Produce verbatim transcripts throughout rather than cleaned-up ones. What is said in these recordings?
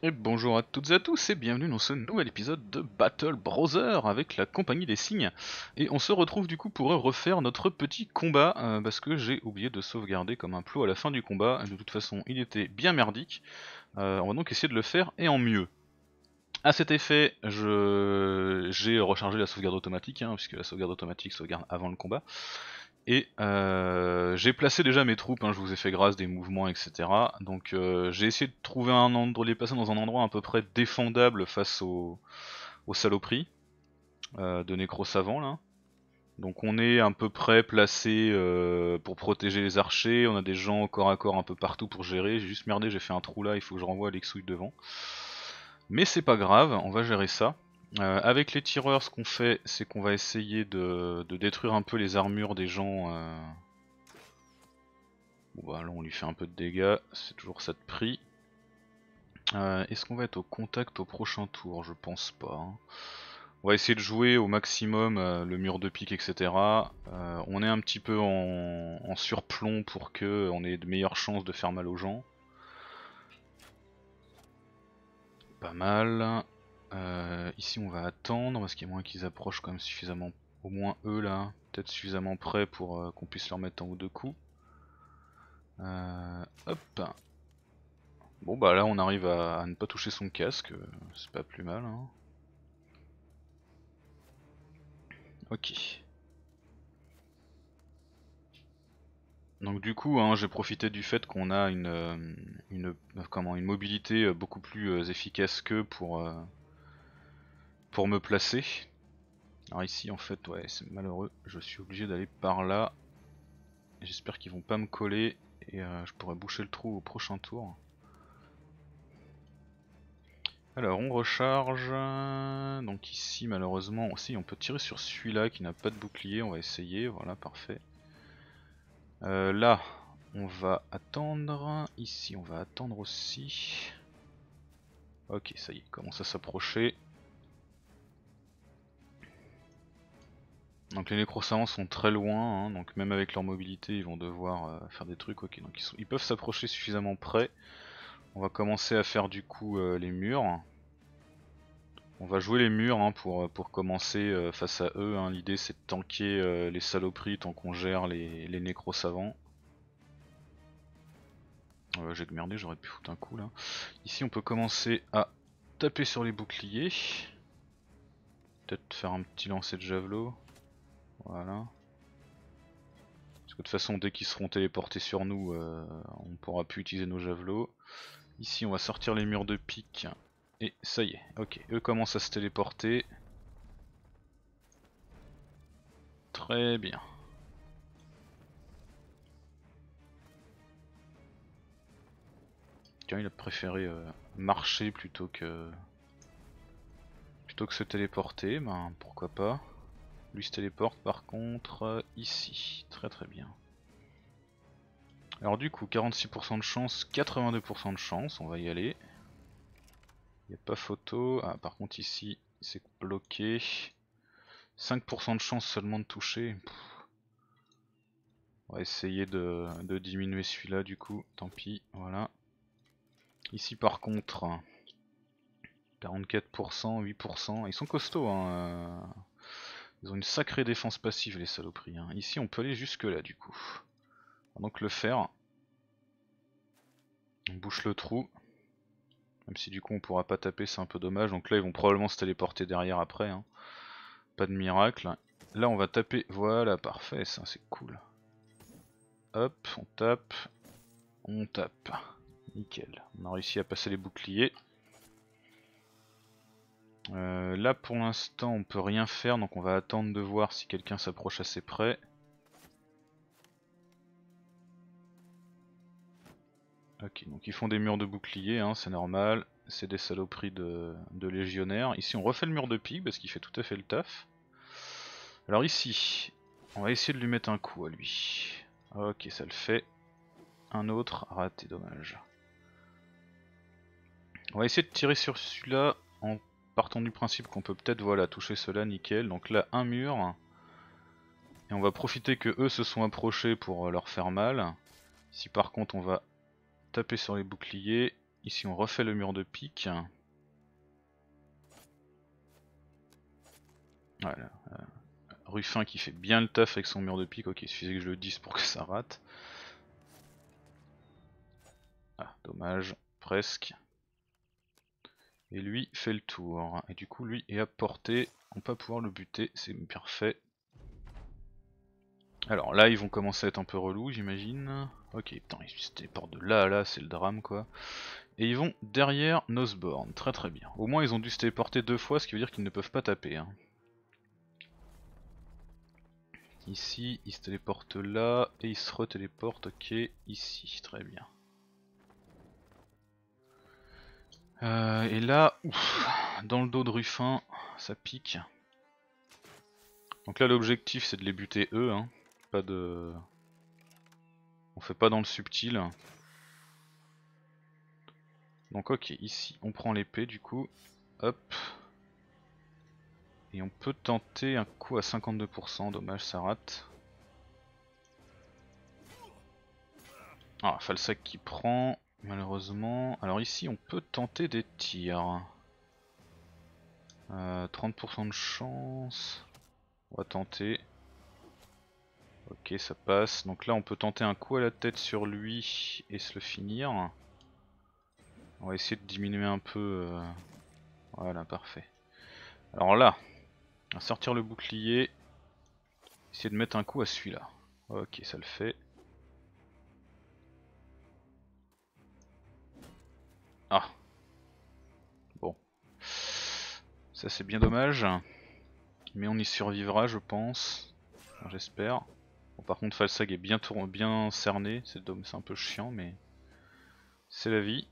Et bonjour à toutes et à tous et bienvenue dans ce nouvel épisode de Battle Brother avec la compagnie des cygnes. Et on se retrouve du coup pour refaire notre petit combat euh, parce que j'ai oublié de sauvegarder comme un plot à la fin du combat. De toute façon il était bien merdique. Euh, on va donc essayer de le faire et en mieux. À cet effet, je j'ai rechargé la sauvegarde automatique, hein, puisque la sauvegarde automatique sauvegarde avant le combat. Et euh, j'ai placé déjà mes troupes, hein, je vous ai fait grâce des mouvements, et cetera. Donc euh, j'ai essayé de trouver un endroit, de les placer dans un endroit à peu près défendable face aux, aux saloperies euh, de nécro savants là. Donc on est à peu près placé euh, pour protéger les archers, on a des gens au corps à corps un peu partout pour gérer. J'ai juste merdé, j'ai fait un trou là, il faut que je renvoie l'Exouille devant. Mais c'est pas grave, on va gérer ça. Euh, avec les tireurs, ce qu'on fait, c'est qu'on va essayer de, de détruire un peu les armures des gens. Euh... Bon bah là on lui fait un peu de dégâts, c'est toujours ça de prix. Euh, Est-ce qu'on va être au contact au prochain tour? Je pense pas. Hein. On va essayer de jouer au maximum euh, le mur de pique, et cetera. Euh, on est un petit peu en, en surplomb pour que on ait de meilleures chances de faire mal aux gens. Pas mal. Euh, ici on va attendre parce qu'il y a moins qu'ils approchent quand même suffisamment, au moins eux là, peut-être suffisamment près pour euh, qu'on puisse leur mettre un ou deux coups. Euh, hop. Bon bah là on arrive à, à ne pas toucher son casque, euh, c'est pas plus mal. Hein. Ok. Donc du coup hein, j'ai profité du fait qu'on a une, euh, une, comment, une mobilité euh, beaucoup plus euh, efficace qu'eux pour, euh, pour me placer. Alors ici en fait ouais c'est malheureux, je suis obligé d'aller par là. J'espère qu'ils vont pas me coller et euh, je pourrai boucher le trou au prochain tour. Alors on recharge, donc ici malheureusement aussi on peut tirer sur celui-là qui n'a pas de bouclier, on va essayer, voilà parfait. Euh, là on va attendre, ici on va attendre aussi. Ok ça y est, commence à s'approcher. Donc les nécrosavants sont très loin, hein, donc même avec leur mobilité ils vont devoir euh, faire des trucs. Ok donc ils, sont... ils peuvent s'approcher suffisamment près. On va commencer à faire du coup euh, les murs. On va jouer les murs hein, pour, pour commencer euh, face à eux. Hein. L'idée c'est de tanker euh, les saloperies tant qu'on gère les, les nécros savants. Euh, J'ai merdé, j'aurais pu foutre un coup là. Ici on peut commencer à taper sur les boucliers. Peut-être faire un petit lancer de javelot. Voilà. Parce que de toute façon dès qu'ils seront téléportés sur nous, euh, on pourra plus utiliser nos javelots. Ici on va sortir les murs de pique. Et ça y est, ok, eux commencent à se téléporter. Très bien. Tiens, il a préféré euh, marcher plutôt que plutôt que se téléporter, ben pourquoi pas. Lui se téléporte par contre euh, ici, très très bien. Alors du coup, quarante-six pour cent de chance, quatre-vingt-deux pour cent de chance, on va y aller. Il n'y a pas photo, ah par contre ici c'est bloqué. cinq pour cent de chance seulement de toucher. Pff. On va essayer de, de diminuer celui-là du coup, tant pis, voilà. Ici par contre, quarante-quatre pour cent, huit pour cent, ils sont costauds hein. Euh, ils ont une sacrée défense passive les saloperies. Hein. Ici on peut aller jusque là du coup. On va donc le faire. On bouche le trou. Même si du coup on pourra pas taper, c'est un peu dommage. Donc là ils vont probablement se téléporter derrière après. Hein. Pas de miracle. Là on va taper. Voilà, parfait, ça c'est cool. Hop, on tape. On tape. Nickel. On a réussi à passer les boucliers. Euh, là pour l'instant on peut rien faire, donc on va attendre de voir si quelqu'un s'approche assez près. Ok, donc ils font des murs de boucliers, hein, c'est normal. C'est des saloperies de, de légionnaires. Ici on refait le mur de pique parce qu'il fait tout à fait le taf. Alors ici, on va essayer de lui mettre un coup à lui. Ok, ça le fait. Un autre, raté, dommage. On va essayer de tirer sur celui-là en partant du principe qu'on peut peut-être voilà toucher cela, nickel. Donc là un mur. Et on va profiter que eux se sont approchés pour leur faire mal. Ici par contre on va taper sur les boucliers. Ici on refait le mur de pique. Voilà. Euh, Ruffin qui fait bien le taf avec son mur de pique. Ok, il suffisait que je le dise pour que ça rate. Ah, dommage, presque. Et lui fait le tour. Et du coup lui est à portée. On peut pouvoir le buter, c'est parfait. Alors là ils vont commencer à être un peu relous j'imagine. Ok, putain ils se téléportent de là à là, c'est le drame quoi. Et ils vont derrière Nosborn, très très bien. Au moins ils ont dû se téléporter deux fois, ce qui veut dire qu'ils ne peuvent pas taper. Hein. Ici ils se téléportent là, et ils se retéléportent, ok, ici, très bien. Euh, et là, ouf, dans le dos de Ruffin, ça pique. Donc là l'objectif c'est de les buter eux, hein. Pas de... On fait pas dans le subtil. Donc ok, ici on prend l'épée du coup, hop. Et on peut tenter un coup à cinquante-deux pour cent, dommage ça rate. Ah, Falsac qui prend, malheureusement. Alors ici on peut tenter des tirs. Euh, trente pour cent de chance. On va tenter. Ok, ça passe. Donc là on peut tenter un coup à la tête sur lui et se le finir. On va essayer de diminuer un peu. Euh... Voilà, parfait. Alors là, on va sortir le bouclier. Essayer de mettre un coup à celui-là. Ok, ça le fait. Ah. Bon. Ça c'est bien dommage. Mais on y survivra je pense. Enfin, j'espère. Bon, par contre Falsag est bien, tour... bien cerné. C'est un peu chiant mais... C'est la vie.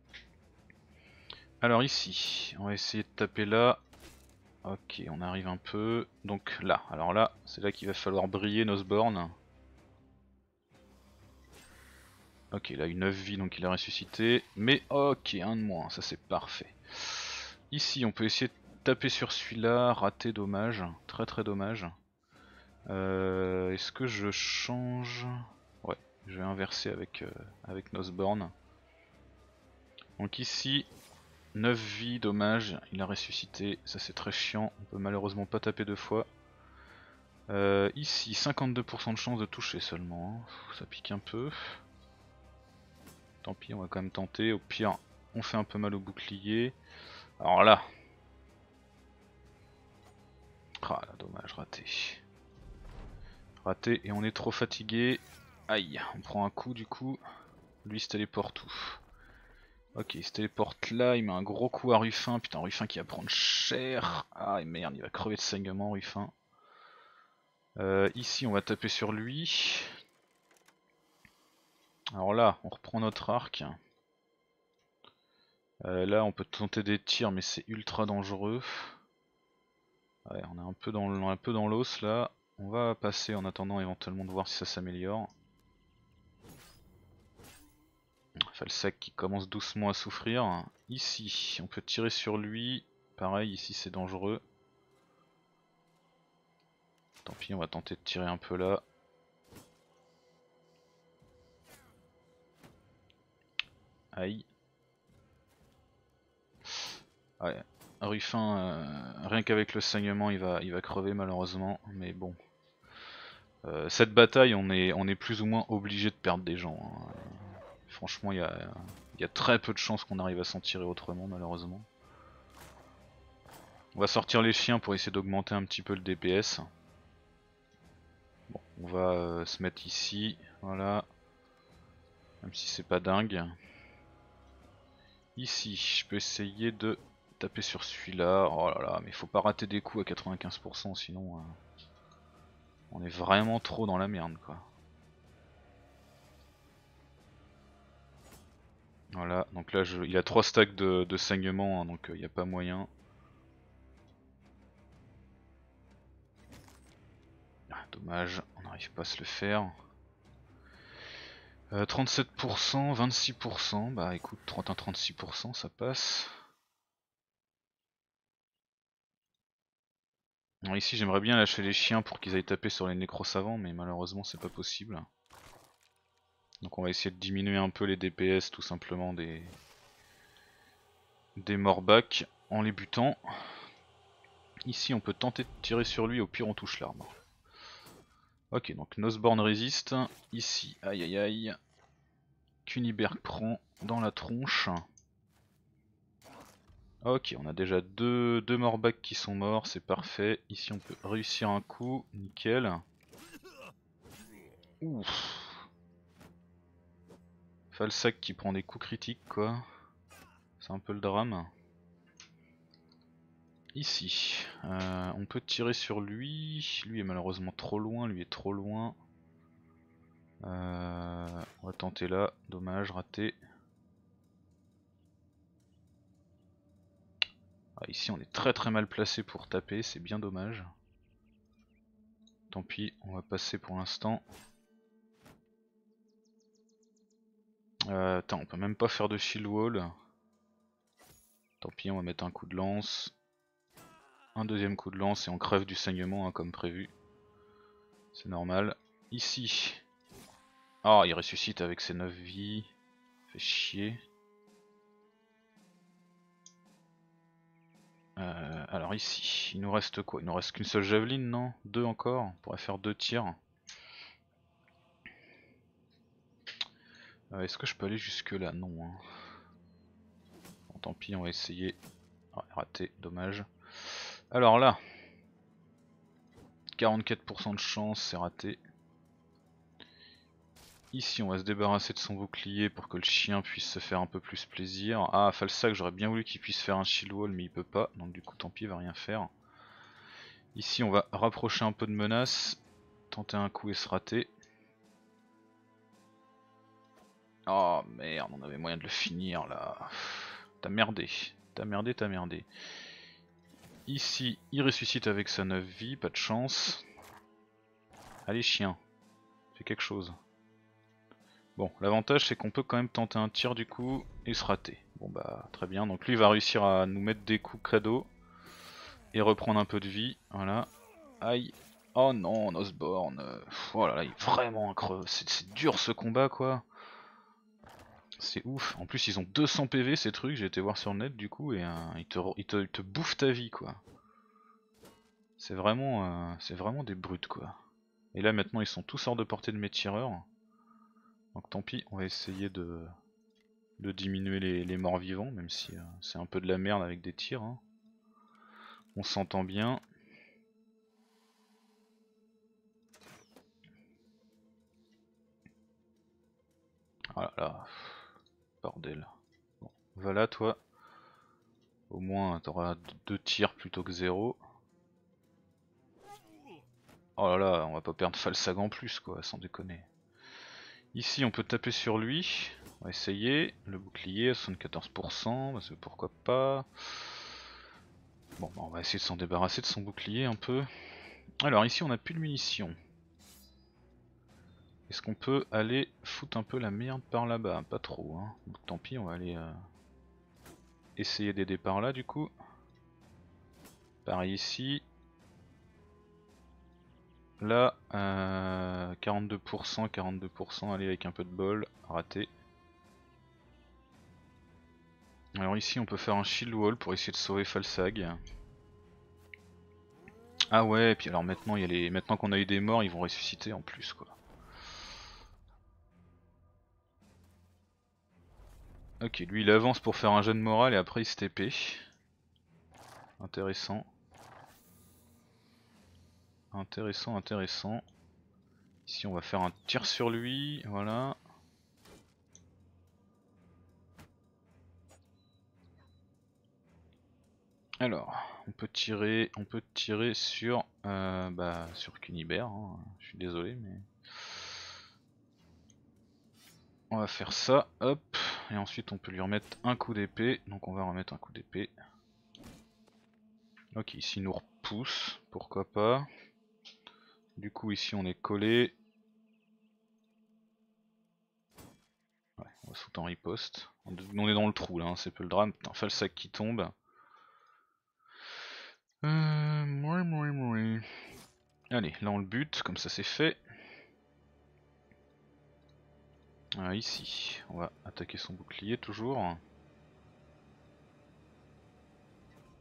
Alors ici, on va essayer de taper là. Ok, on arrive un peu. Donc là, alors là, c'est là qu'il va falloir briller Nosborn. Ok, là une neuf vies donc il a ressuscité. Mais ok, un de moins, ça c'est parfait. Ici, on peut essayer de taper sur celui-là. Raté, dommage. Très très dommage. Euh, Est-ce que je change? Ouais, je vais inverser avec, euh, avec Nosborn. Donc ici, neuf vies, dommage, il a ressuscité, ça c'est très chiant, on peut malheureusement pas taper deux fois. Euh, ici, cinquante-deux pour cent de chance de toucher seulement, hein. Ça pique un peu. Tant pis, on va quand même tenter, au pire on fait un peu mal au bouclier. Alors là... Ah là, dommage, raté. Raté et on est trop fatigué. Aïe, on prend un coup du coup. Lui il se téléporte où? Ok, il se téléporte là, il met un gros coup à Ruffin. Putain, Ruffin qui va prendre cher. Ah et merde, il va crever de saignement Ruffin. Euh, ici on va taper sur lui. Alors là, on reprend notre arc. Euh, là on peut tenter des tirs mais c'est ultra dangereux. Ouais, on est un peu dans le- un peu dans l'os là. On va passer en attendant éventuellement de voir si ça s'améliore. Falsac qui commence doucement à souffrir. Ici, on peut tirer sur lui. Pareil, ici c'est dangereux. Tant pis, on va tenter de tirer un peu là. Aïe. Ouais. Ruffin, euh, rien qu'avec le saignement, il va, il va crever malheureusement. Mais bon. Euh, cette bataille, on est, on est plus ou moins obligé de perdre des gens. Hein. Franchement, il y a, y a très peu de chances qu'on arrive à s'en tirer autrement malheureusement. On va sortir les chiens pour essayer d'augmenter un petit peu le D P S. Bon, on va euh, se mettre ici, voilà. Même si c'est pas dingue. Ici, je peux essayer de taper sur celui-là. Oh là là, mais il faut pas rater des coups à quatre-vingt-quinze pour cent sinon euh, on est vraiment trop dans la merde quoi. Voilà, donc là je... il a trois stacks de, de saignement, hein, donc il euh, n'y a pas moyen. Ah, dommage, on n'arrive pas à se le faire. Euh, trente-sept pour cent, vingt-six pour cent, bah écoute, trente à trente-six pour cent ça passe. Alors ici j'aimerais bien lâcher les chiens pour qu'ils aillent taper sur les nécros savants, mais malheureusement c'est pas possible. Donc on va essayer de diminuer un peu les D P S tout simplement des, des Morbacs en les butant. Ici on peut tenter de tirer sur lui, au pire on touche l'arbre. Ok, donc Nosborn résiste. Ici, aïe aïe aïe. Kuniberg prend dans la tronche. Ok, on a déjà deux, deux Morbacs qui sont morts, c'est parfait. Ici on peut réussir un coup, nickel. Ouf. Falsac qui prend des coups critiques quoi. C'est un peu le drame. Ici, euh, on peut tirer sur lui. Lui est malheureusement trop loin, lui est trop loin. Euh, on va tenter là, dommage, raté. Ah, ici on est très très mal placé pour taper, c'est bien dommage. Tant pis, on va passer pour l'instant. Euh, attends, on peut même pas faire de shield wall. Tant pis, on va mettre un coup de lance. Un deuxième coup de lance et on crève du saignement hein, comme prévu. C'est normal. Ici. Ah, oh, il ressuscite avec ses neuf vies. Fait chier. Euh, alors ici, il nous reste quoi? Il nous reste qu'une seule javeline, non? Deux encore? On pourrait faire deux tirs. Euh, Est-ce que je peux aller jusque là? Non. Hein. Bon, tant pis, on va essayer. Ah, raté, dommage. Alors là, quarante-quatre pour cent de chance, c'est raté. Ici, on va se débarrasser de son bouclier pour que le chien puisse se faire un peu plus plaisir. Ah, Falsac, j'aurais bien voulu qu'il puisse faire un shield wall, mais il peut pas, donc du coup, tant pis, il va rien faire. Ici, on va rapprocher un peu de menace, tenter un coup et se rater. Oh merde, on avait moyen de le finir là. T'as merdé, t'as merdé, t'as merdé. Ici, il ressuscite avec sa neuf vie, pas de chance. Allez chien, fais quelque chose. Bon, l'avantage c'est qu'on peut quand même tenter un tir du coup et se rater. Bon bah très bien, donc lui il va réussir à nous mettre des coups credo et reprendre un peu de vie, voilà. Aïe. Oh non, Nosborn. Oh là là, il est vraiment un creux. C'est dur ce combat quoi. C'est ouf. En plus ils ont deux cents P V ces trucs, j'ai été voir sur le net du coup et euh, ils, te, ils, te, ils te bouffent ta vie quoi. C'est vraiment, euh, c'est vraiment des brutes quoi. Et là maintenant ils sont tous hors de portée de mes tireurs. Donc tant pis, on va essayer de, de diminuer les, les morts vivants, même si euh, c'est un peu de la merde avec des tirs. Hein. On s'entend bien. Oh là là, bordel. Bon, voilà toi. Au moins t'auras deux tirs plutôt que zéro. Oh là là, on va pas perdre Falsag en plus quoi, sans déconner. Ici on peut taper sur lui. On va essayer. Le bouclier à soixante-quatorze pour cent, parce que pourquoi pas. Bon bah on va essayer de s'en débarrasser de son bouclier un peu. Alors ici on a plus de munitions. Est-ce qu'on peut aller foutre un peu la merde par là-bas? Pas trop hein. Donc, tant pis, on va aller euh, essayer d'aider par là du coup. Pareil ici. Là, euh, quarante-deux pour cent, quarante-deux pour cent, allez avec un peu de bol, raté. Alors ici on peut faire un shield wall pour essayer de sauver Falsag. Ah ouais, et puis alors maintenant, il y a les... maintenant qu'on a eu des morts, ils vont ressusciter en plus quoi. Ok, lui il avance pour faire un jet de morale et après il se T P. Intéressant. Intéressant, intéressant. Ici on va faire un tir sur lui, voilà. Alors, on peut tirer, on peut tirer sur, euh, bah, sur Kunibert. Hein. Je suis désolé, mais on va faire ça, hop, et ensuite on peut lui remettre un coup d'épée. Donc on va remettre un coup d'épée. Ok, ici il nous repousse, pourquoi pas. Du coup ici on est collé. Ouais, on va se foutre en riposte. On est dans le trou là, hein, c'est peu le drame. Putain, Falsac qui tombe. Euh, mouais, mouais, mouais. Allez, là on le bute, comme ça c'est fait. Ah, ici, on va attaquer son bouclier toujours.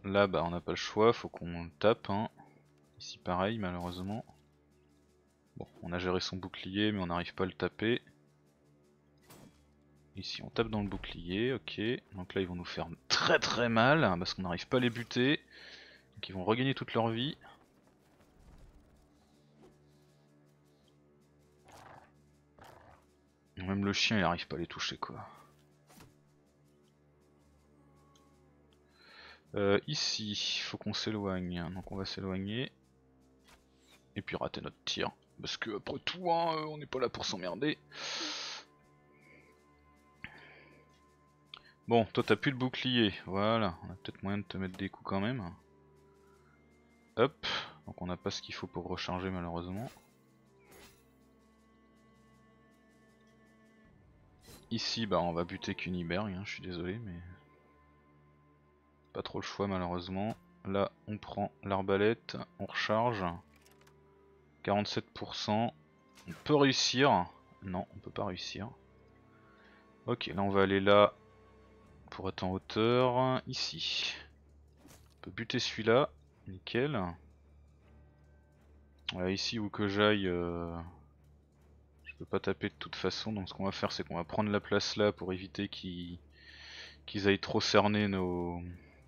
Là bah on n'a pas le choix, faut qu'on le tape hein. Ici pareil malheureusement. Bon on a géré son bouclier mais on n'arrive pas à le taper. Ici on tape dans le bouclier, ok. Donc là ils vont nous faire très très mal parce qu'on n'arrive pas à les buter. Donc ils vont regagner toute leur vie. Même le chien il arrive pas à les toucher quoi. Euh, ici, il faut qu'on s'éloigne, donc on va s'éloigner. Et puis rater notre tir. Parce que après tout, hein, on n'est pas là pour s'emmerder. Bon, toi t'as plus de bouclier, voilà. On a peut-être moyen de te mettre des coups quand même. Hop, donc on n'a pas ce qu'il faut pour recharger malheureusement. Ici, bah on va buter Kuniberg, hein, je suis désolé, mais... Pas trop le choix malheureusement. Là, on prend l'arbalète, on recharge. quarante-sept pour cent. On peut réussir. Non, on peut pas réussir. Ok, là on va aller là pour être en hauteur. Ici. On peut buter celui-là. Nickel. Voilà, ici où que j'aille, euh, je peux pas taper de toute façon. Donc ce qu'on va faire, c'est qu'on va prendre la place là pour éviter qu'ils qu'ils aillent trop cerner nos,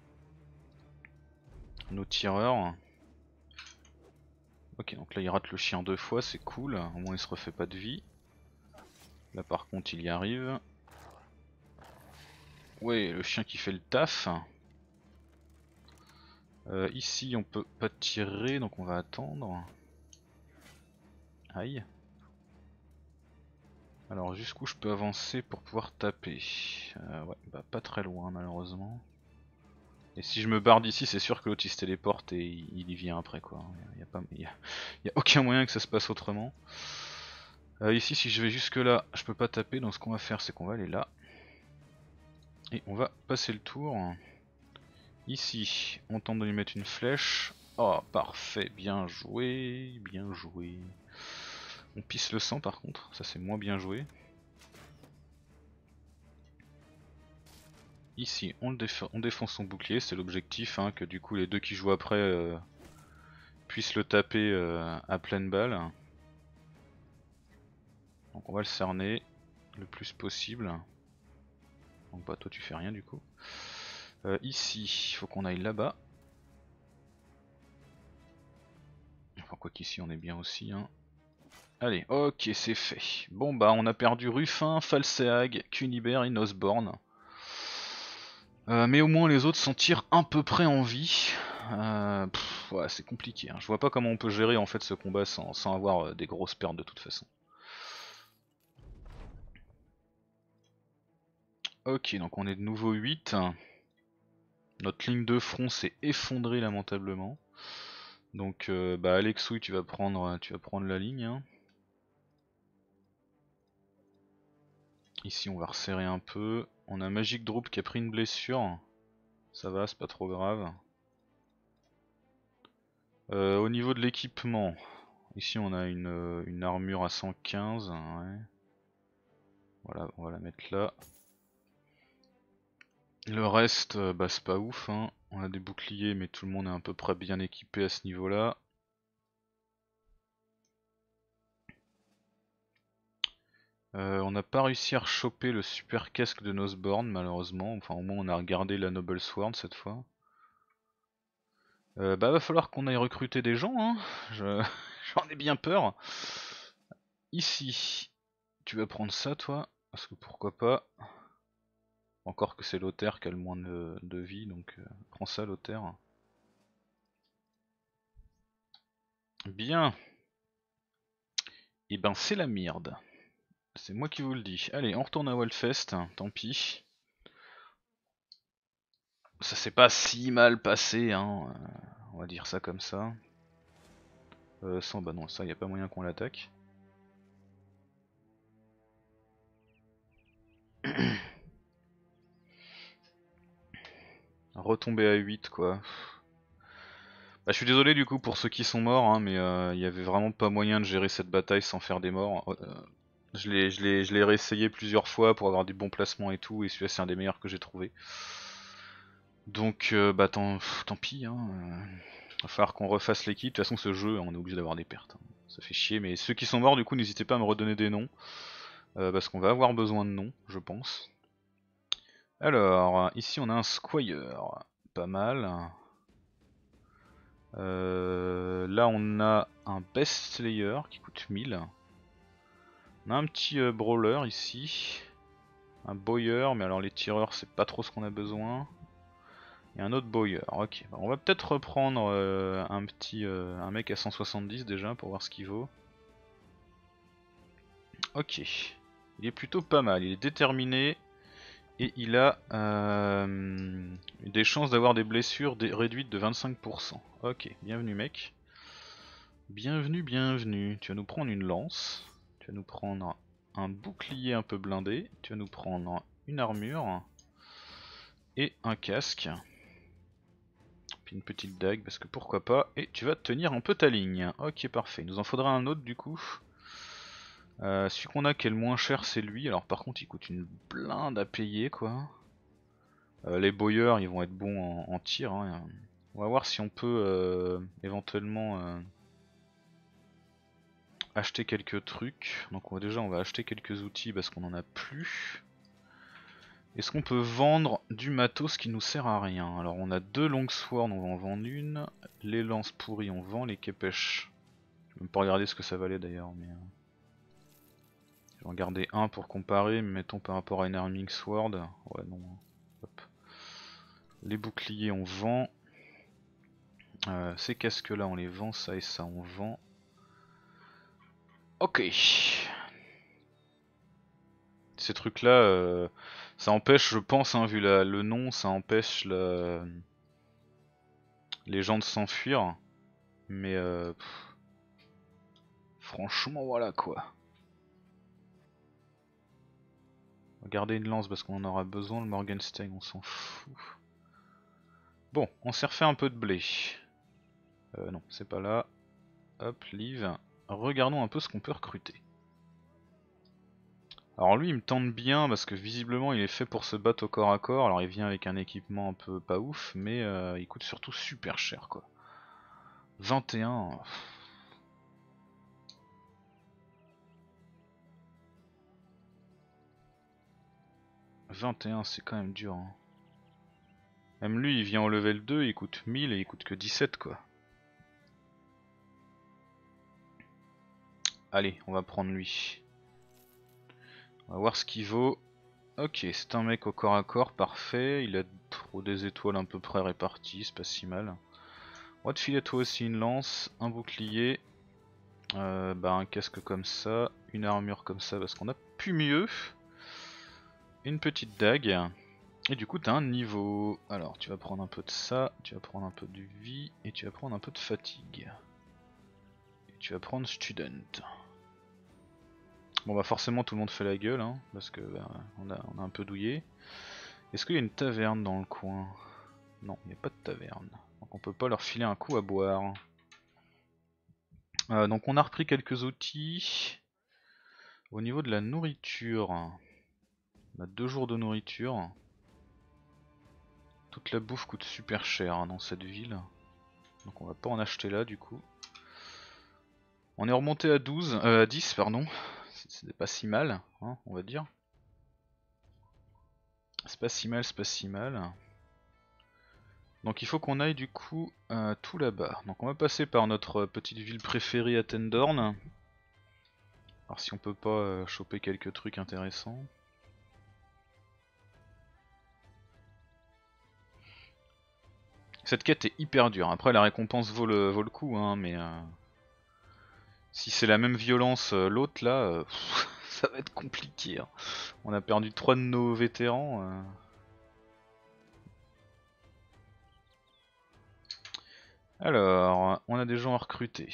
nos tireurs. Ok, donc là il rate le chien deux fois, c'est cool. Au moins il se refait pas de vie. Là par contre il y arrive. Ouais, le chien qui fait le taf. Euh, ici on peut pas tirer donc on va attendre. Aïe. Alors jusqu'où je peux avancer pour pouvoir taper euh, Ouais, bah pas très loin malheureusement. Et si je me barre d'ici c'est sûr que l'autre il se téléporte et il y vient après quoi. Il y a, pas, il y a, il y a aucun moyen que ça se passe autrement. Euh, ici si je vais jusque là je peux pas taper, donc ce qu'on va faire c'est qu'on va aller là. Et on va passer le tour. Ici on tente de lui mettre une flèche. Oh parfait, bien joué, bien joué. On pisse le sang par contre, ça c'est moins bien joué. Ici on, le déf on défonce son bouclier, c'est l'objectif, hein, que du coup les deux qui jouent après euh, puissent le taper euh, à pleine balle. Donc on va le cerner le plus possible. Donc bah toi tu fais rien du coup. Euh, ici il faut qu'on aille là-bas. Enfin quoi qu'ici on est bien aussi hein. Allez, ok c'est fait. Bon bah on a perdu Ruffin, Falseag, Kunibert et Nosborn. Euh, mais au moins les autres s'en tirent à peu près en vie. Euh, pff, ouais, c'est compliqué, hein. Je vois pas comment on peut gérer en fait ce combat sans, sans avoir euh, des grosses pertes de toute façon. Ok, donc on est de nouveau huit. Notre ligne de front s'est effondrée lamentablement. Donc euh, bah Alexouille tu vas prendre tu vas prendre la ligne. Hein. Ici on va resserrer un peu. On a Magic Droop qui a pris une blessure. Ça va, c'est pas trop grave. Euh, au niveau de l'équipement, ici on a une, une armure à cent quinze. Ouais. Voilà, on va la mettre là. Le reste, bah c'est pas ouf. Hein. On a des boucliers mais tout le monde est à peu près bien équipé à ce niveau là. Euh, on n'a pas réussi à choper le super casque de Nosborn malheureusement, enfin au moins on a regardé la Noble Sword cette fois. Euh, bah va falloir qu'on aille recruter des gens, hein. Je... j'en ai bien peur. Ici, tu vas prendre ça toi, parce que pourquoi pas. Encore que c'est Lothaire qui a le moins de, de vie, donc euh, prends ça Lothaire. Bien. Et ben c'est la merde. C'est moi qui vous le dis. Allez, on retourne à Wildfest, tant pis. Ça s'est pas si mal passé, hein. On va dire ça comme ça. Euh, sans, bah non, ça y a pas moyen qu'on l'attaque. Retomber à huit quoi. Bah, je suis désolé du coup pour ceux qui sont morts, hein, mais il euh, y avait vraiment pas moyen de gérer cette bataille sans faire des morts. Euh, je l'ai je l'ai je l'ai réessayé plusieurs fois pour avoir des bons placements et tout, et celui-là c'est un des meilleurs que j'ai trouvé. Donc euh, bah tant, pff, tant pis, hein. euh, Va falloir qu'on refasse l'équipe. De toute façon, ce jeu, on est obligé d'avoir des pertes, hein. Ça fait chier, mais ceux qui sont morts, du coup, n'hésitez pas à me redonner des noms. euh, parce qu'on va avoir besoin de noms, je pense. Alors, ici on a un Squire, pas mal. Euh, là on a un Best Slayer qui coûte mille. On a un petit euh, Brawler ici. Un Boyer, mais alors les tireurs c'est pas trop ce qu'on a besoin. Et un autre Boyer, ok. On va peut-être reprendre euh, un petit euh, un mec à cent soixante-dix déjà pour voir ce qu'il vaut. Ok. Il est plutôt pas mal, il est déterminé. Et il a euh, des chances d'avoir des blessures des réduites de vingt-cinq pour cent. Ok, bienvenue mec. Bienvenue, bienvenue. Tu vas nous prendre une lance. Tu vas nous prendre un bouclier un peu blindé. Tu vas nous prendre une armure. Et un casque. Puis une petite dague parce que pourquoi pas. Et tu vas tenir un peu ta ligne. Ok, parfait. Il nous en faudra un autre du coup. Euh, celui qu'on a qui est le moins cher c'est lui. Alors par contre il coûte une blinde à payer quoi. Euh, les boyeurs ils vont être bons en, en tir, hein. On va voir si on peut euh, éventuellement euh, acheter quelques trucs. Donc on va, déjà on va acheter quelques outils parce qu'on en a plus. Est-ce qu'on peut vendre du matos qui nous sert à rien? Alors on a deux longswords, on va en vendre une. Les lances pourries on vend, les képèches. Je vais même pas regarder ce que ça valait d'ailleurs. mais euh, Je vais en garder un pour comparer, mais mettons par rapport à une Arming Sword. Ouais non. Hop. Les boucliers on vend. Euh, ces casques là on les vend, ça et ça on vend. Ok. Ces trucs là, euh, ça empêche, je pense, hein, vu la, le nom, ça empêche la, les gens de s'enfuir. Mais euh, pff, franchement, voilà quoi. On va garder une lance parce qu'on en aura besoin. Le Morgenstein, on s'en fout. Bon, on s'est refait un peu de blé. Euh, non, c'est pas là. Hop, leave. Regardons un peu ce qu'on peut recruter. Alors lui il me tente bien parce que visiblement il est fait pour se battre au corps à corps. Alors il vient avec un équipement un peu pas ouf, mais euh, il coûte surtout super cher quoi. vingt et un. vingt et un c'est quand même dur, hein. Même lui il vient au level deux, il coûte mille et il coûte que dix-sept quoi. Allez, on va prendre lui. On va voir ce qu'il vaut. Ok, c'est un mec au corps à corps, parfait. Il a trop des étoiles à peu près réparties, c'est pas si mal. On va te filer toi aussi une lance, un bouclier, euh, bah, un casque comme ça, une armure comme ça parce qu'on a plus mieux. Une petite dague. Et du coup t'as un niveau. Alors tu vas prendre un peu de ça, tu vas prendre un peu de vie et tu vas prendre un peu de fatigue. Et tu vas prendre student. Bon bah forcément tout le monde fait la gueule hein, parce que bah, on, a, on a un peu douillé. Est-ce qu'il y a une taverne dans le coin? Non, il n'y a pas de taverne. Donc on peut pas leur filer un coup à boire. Euh, donc on a repris quelques outils. Au niveau de la nourriture, on a deux jours de nourriture. Toute la bouffe coûte super cher hein, dans cette ville. Donc on va pas en acheter là du coup. On est remonté à douze, euh, à dix pardon. C'est pas si mal, hein, on va dire. C'est pas si mal, c'est pas si mal. Donc il faut qu'on aille du coup euh, tout là-bas. Donc on va passer par notre petite ville préférée à Tendorn. Alors si on peut pas euh, choper quelques trucs intéressants. Cette quête est hyper dure. Après la récompense vaut le, vaut le coup, hein, mais euh, si c'est la même violence euh, l'autre là, euh, pff, ça va être compliqué, hein. On a perdu trois de nos vétérans. Euh. Alors, on a des gens à recruter.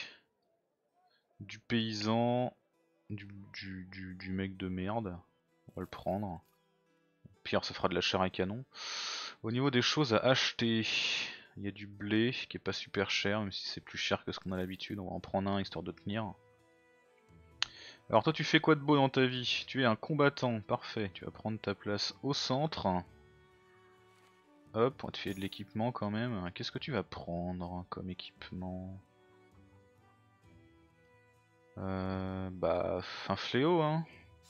Du paysan, du, du, du, du mec de merde. On va le prendre. Pire, ça fera de la chair à canon. Au niveau des choses à acheter, il y a du blé qui est pas super cher, même si c'est plus cher que ce qu'on a l'habitude. On va en prendre un histoire de tenir. Alors toi tu fais quoi de beau dans ta vie? Tu es un combattant, parfait. Tu vas prendre ta place au centre. Hop, on va te filer de l'équipement quand même. Qu'est-ce que tu vas prendre comme équipement? euh, Bah, un fléau, hein.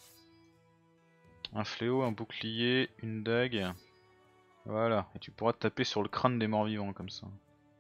Un fléau, un bouclier, une dague. Voilà, et tu pourras te taper sur le crâne des morts vivants comme ça.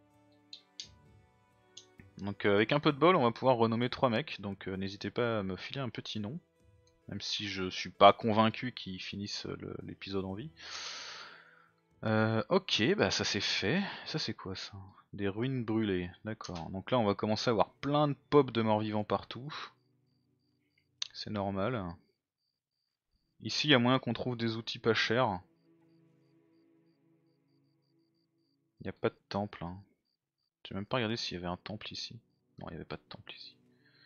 Donc euh, avec un peu de bol, on va pouvoir renommer trois mecs, donc euh, n'hésitez pas à me filer un petit nom. Même si je suis pas convaincu qu'ils finissent l'épisode en vie. Euh, ok, bah ça c'est fait. Ça c'est quoi ça? Des ruines brûlées, d'accord. Donc là on va commencer à avoir plein de pop de morts vivants partout. C'est normal. Ici il y a moyen qu'on trouve des outils pas chers. Il n'y a pas de temple. Hein. J'ai même pas regardé s'il y avait un temple ici. Non, il n'y avait pas de temple ici.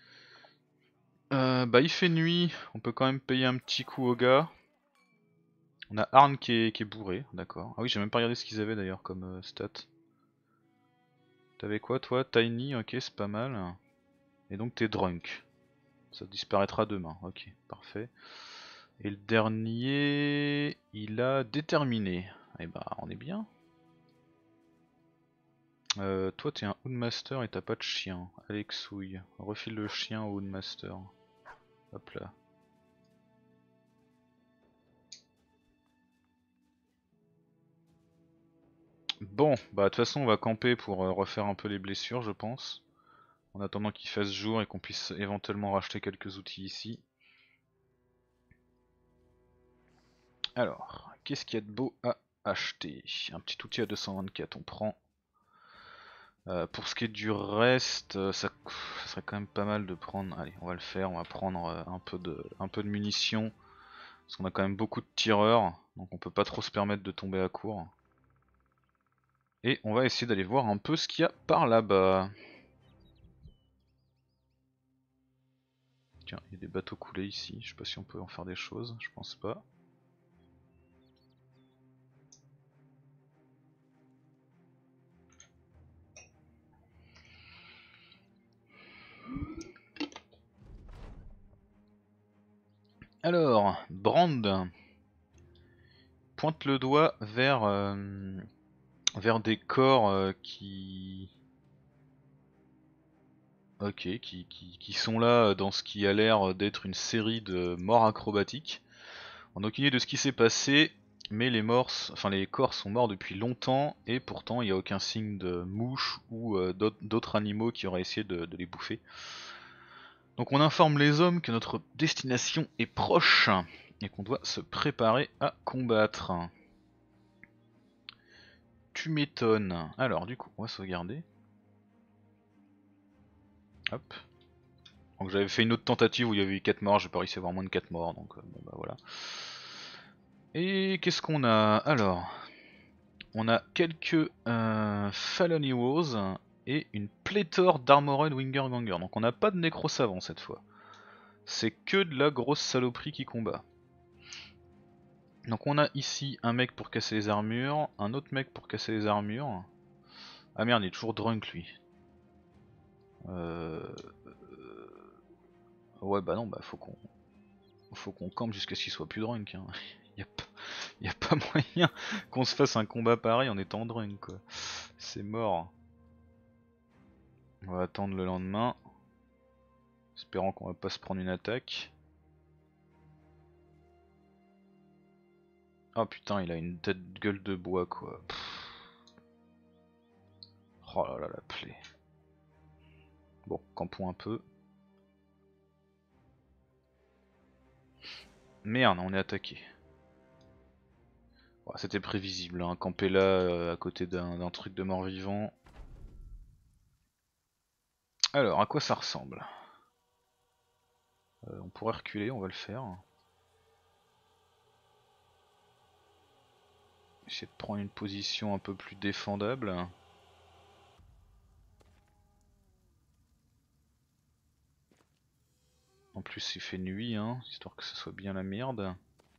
Euh, bah il fait nuit, on peut quand même payer un petit coup au gars. On a Arn qui est, qui est bourré, d'accord. Ah oui, j'ai même pas regardé ce qu'ils avaient d'ailleurs comme euh, stat. T'avais quoi toi? Tiny, ok, c'est pas mal. Et donc t'es drunk. Ça disparaîtra demain, ok, parfait. Et le dernier, il a déterminé. Et bah on est bien. Euh, toi t'es un Houndmaster et t'as pas de chien. Alexouille, refile le chien au Houndmaster. Hop là. Bon, bah de toute façon on va camper pour euh, refaire un peu les blessures je pense. En attendant qu'il fasse jour et qu'on puisse éventuellement racheter quelques outils ici. Alors, qu'est-ce qu'il y a de beau à acheter? Un petit outil à deux cent vingt-quatre, on prend. Euh, pour ce qui est du reste, euh, ça, ça serait quand même pas mal de prendre. Allez, on va le faire, on va prendre euh, un peu de, un peu de munitions. Parce qu'on a quand même beaucoup de tireurs, donc on peut pas trop se permettre de tomber à court. Et on va essayer d'aller voir un peu ce qu'il y a par là-bas. Tiens, il y a des bateaux coulés ici, je sais pas si on peut en faire des choses, je pense pas. Alors, Brand pointe le doigt vers, euh, vers des corps euh, qui... Ok, qui, qui, qui sont là dans ce qui a l'air d'être une série de morts acrobatiques. On n'a aucune idée de ce qui s'est passé, mais les morts, enfin les corps sont morts depuis longtemps et pourtant il n'y a aucun signe de mouche ou euh, d'autres animaux qui auraient essayé de, de les bouffer. Donc on informe les hommes que notre destination est proche et qu'on doit se préparer à combattre. Tu m'étonnes. Alors du coup, on va sauvegarder. Hop. Donc j'avais fait une autre tentative où il y avait eu quatre morts, j'ai pas réussi à avoir moins de quatre morts, donc euh, bon bah voilà. Et qu'est-ce qu'on a? Alors, on a quelques euh, Fallen Heroes et une pléthore d'Armored Winger Ganger. Donc on n'a pas de nécro savant cette fois. C'est que de la grosse saloperie qui combat. Donc on a ici un mec pour casser les armures, un autre mec pour casser les armures. Ah merde, il est toujours drunk lui. Euh... Ouais bah non, bah faut qu'on faut qu'on campe jusqu'à ce qu'il soit plus drunk. Hein. y, a pas... y a pas moyen qu'on se fasse un combat pareil en étant drunk quoi. C'est mort. On va attendre le lendemain. Espérant qu'on va pas se prendre une attaque. Oh putain, il a une tête de gueule de bois quoi. Pff. Oh là là, la plaie. Bon, campons un peu. Merde, on est attaqué. Bon, c'était prévisible, hein. Camper là euh, à côté d'un truc de mort-vivant. Alors, à quoi ça ressemble? euh, On pourrait reculer, on va le faire. Essayer de prendre une position un peu plus défendable. En plus il fait nuit, hein, histoire que ce soit bien la merde.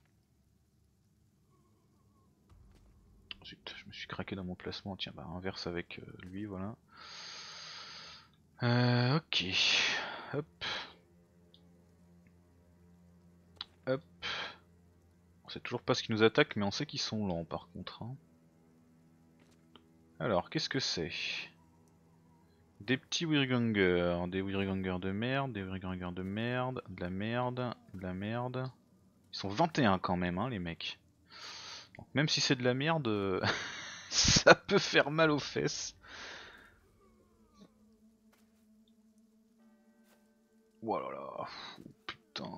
Zut, je me suis craqué dans mon placement, tiens bah inverse avec euh, lui, voilà. Euh, ok, hop. Hop. On sait toujours pas ce qui nous attaque, mais on sait qu'ils sont lents par contre. Hein. Alors, qu'est-ce que c'est? Des petits Wirgangers, des Wirgangers de merde, des Wirgangers de merde, de la merde, de la merde. Ils sont vingt et un quand même, hein, les mecs. Donc, même si c'est de la merde, ça peut faire mal aux fesses. Oh là là, putain.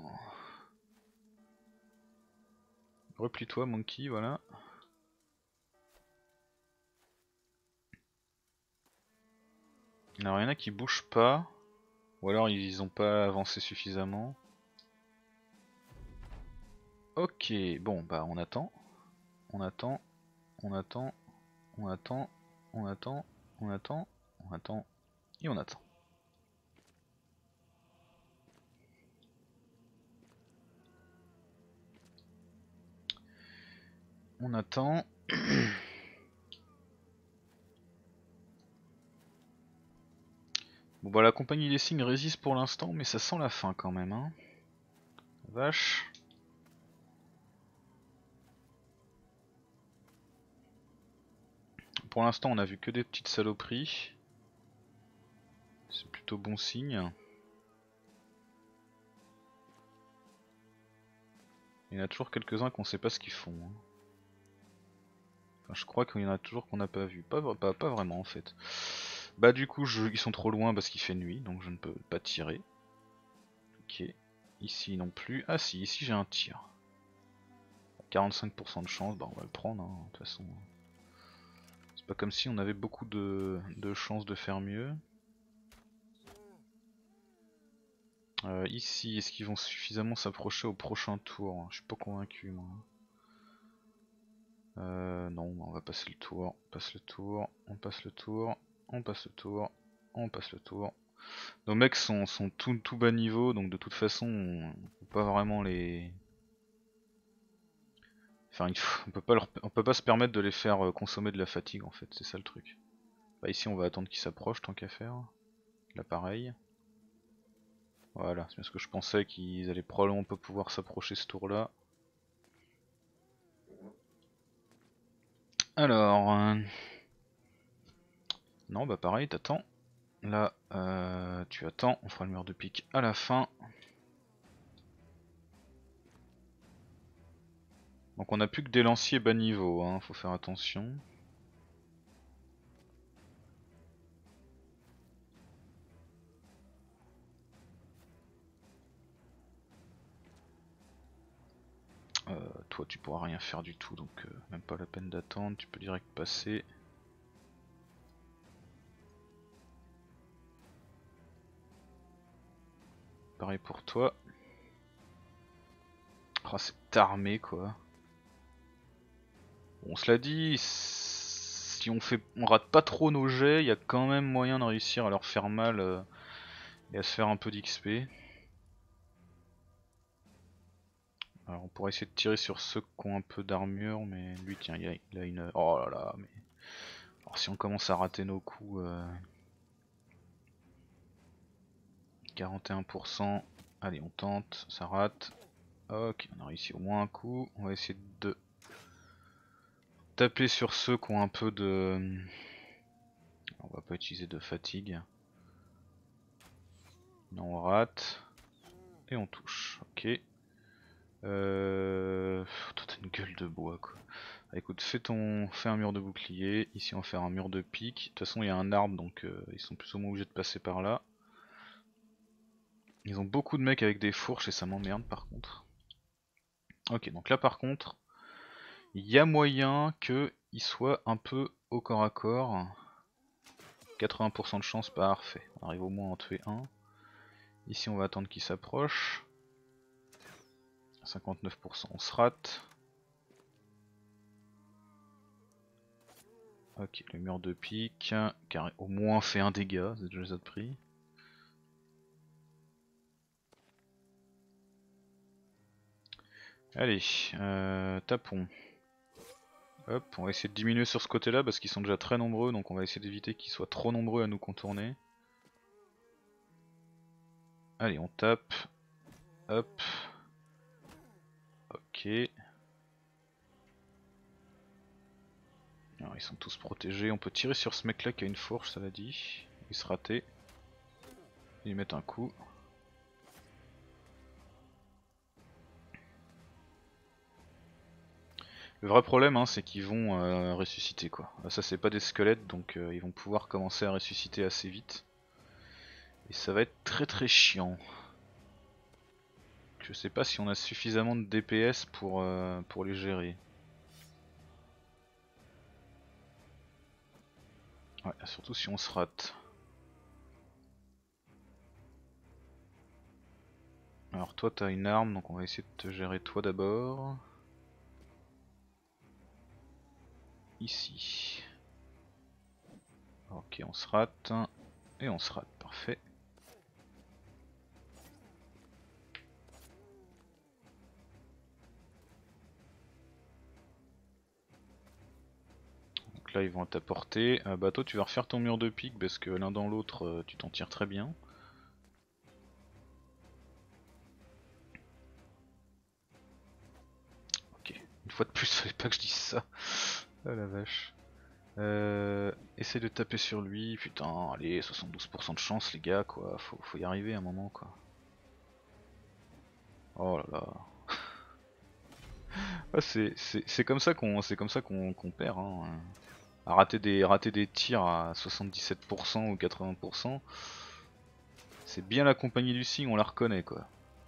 Replie-toi, Monkey, voilà. Alors, il y en a qui bougent pas. Ou alors, ils ont pas avancé suffisamment. Ok, bon, bah, on attend. On attend. On attend. On attend. On attend. On attend. On attend. Et on attend. On attend. Bon bah la compagnie des signes résiste pour l'instant, mais ça sent la fin quand même, hein. Vache. Pour l'instant on a vu que des petites saloperies. C'est plutôt bon signe. Il y en a toujours quelques-uns qu'on sait pas ce qu'ils font, hein. Enfin, je crois qu'il y en a toujours qu'on n'a pas vu. Pas, pas, pas vraiment en fait. Bah du coup je, ils sont trop loin parce qu'il fait nuit, donc je ne peux pas tirer. Ok. Ici non plus. Ah si, ici j'ai un tir. quarante-cinq pour cent de chance, bah on va le prendre, hein, de toute façon. C'est pas comme si on avait beaucoup de, de chances de faire mieux. Euh, ici, est-ce qu'ils vont suffisamment s'approcher au prochain tour? Je suis pas convaincu moi. Euh, non, on va passer le tour, on passe le tour, on passe le tour, on passe le tour, on passe le tour. Nos mecs sont, sont tout, tout bas niveau, donc de toute façon, on peut pas vraiment les... Enfin, il faut- on peut pas leur- on peut pas se permettre de les faire euh, consommer de la fatigue en fait, c'est ça le truc. Bah ici on va attendre qu'ils s'approchent tant qu'à faire. Là pareil. Voilà, c'est bien ce que je pensais qu'ils allaient probablement pas pouvoir s'approcher ce tour là. Alors... euh, Non bah pareil, t'attends. Là, euh, tu attends, on fera le mur de pique à la fin. Donc on a plus que des lanciers bas niveau, hein, faut faire attention. Euh, toi tu pourras rien faire du tout, donc euh, même pas la peine d'attendre, tu peux direct passer. Pareil pour toi. Oh, cette armée quoi. Bon, on se l'a dit, si on fait, on rate pas trop nos jets, il y a quand même moyen de réussir à leur faire mal euh, et à se faire un peu d'X P. Alors on pourrait essayer de tirer sur ceux qui ont un peu d'armure, mais lui tiens, il a, il a une... Oh là là, mais... Alors si on commence à rater nos coups... Euh... quarante et un pour cent, allez on tente, ça rate. Ok, on a réussi au moins un coup, on va essayer de taper sur ceux qui ont un peu de... On va pas utiliser de fatigue. Non, on rate. Et on touche, ok. Euh... Toi t'as une gueule de bois quoi. Ah, écoute, fais, ton... fais un mur de bouclier, ici on va faire un mur de pique. De toute façon il y a un arbre donc euh, ils sont plus ou moins obligés de passer par là. Ils ont beaucoup de mecs avec des fourches et ça m'emmerde par contre. Ok, donc là par contre, il y a moyen qu'il soit un peu au corps à corps. quatre-vingts pour cent de chance, parfait. On arrive au moins à en tuer un. Ici on va attendre qu'il s'approche. cinquante-neuf pour cent on se rate. Ok, le mur de pique, car au moins fait un dégât, c'est déjà ça de prix. Allez, euh, tapons. Hop, on va essayer de diminuer sur ce côté là parce qu'ils sont déjà très nombreux, donc on va essayer d'éviter qu'ils soient trop nombreux à nous contourner. Allez, on tape. Hop. Ok. Alors, ils sont tous protégés, on peut tirer sur ce mec là qui a une fourche, ça l'a dit. Il se ratait. Ils mettent un coup. Le vrai problème hein, c'est qu'ils vont euh, ressusciter quoi. Ça c'est pas des squelettes donc euh, ils vont pouvoir commencer à ressusciter assez vite. Et ça va être très très chiant. Je sais pas si on a suffisamment de D P S pour, euh, pour les gérer. Ouais, surtout si on se rate. Alors toi t'as une arme donc on va essayer de te gérer toi d'abord. Ici. Ok on se rate. Et on se rate, parfait. Donc là ils vont t'apporter. Euh, bah toi tu vas refaire ton mur de pique parce que l'un dans l'autre euh, tu t'en tires très bien. Ok, une fois de plus fallait pas que je dise ça. Ah la vache. Euh, essaye de taper sur lui, putain, allez, soixante-douze pour cent de chance les gars quoi, faut, faut y arriver à un moment quoi. Oh là là. Ah, c'est comme ça qu'on c'est comme ça qu'on qu'on perd hein. À rater des, rater des tirs à soixante-dix-sept pour cent ou quatre-vingts pour cent, c'est bien la compagnie du signe, on la reconnaît quoi.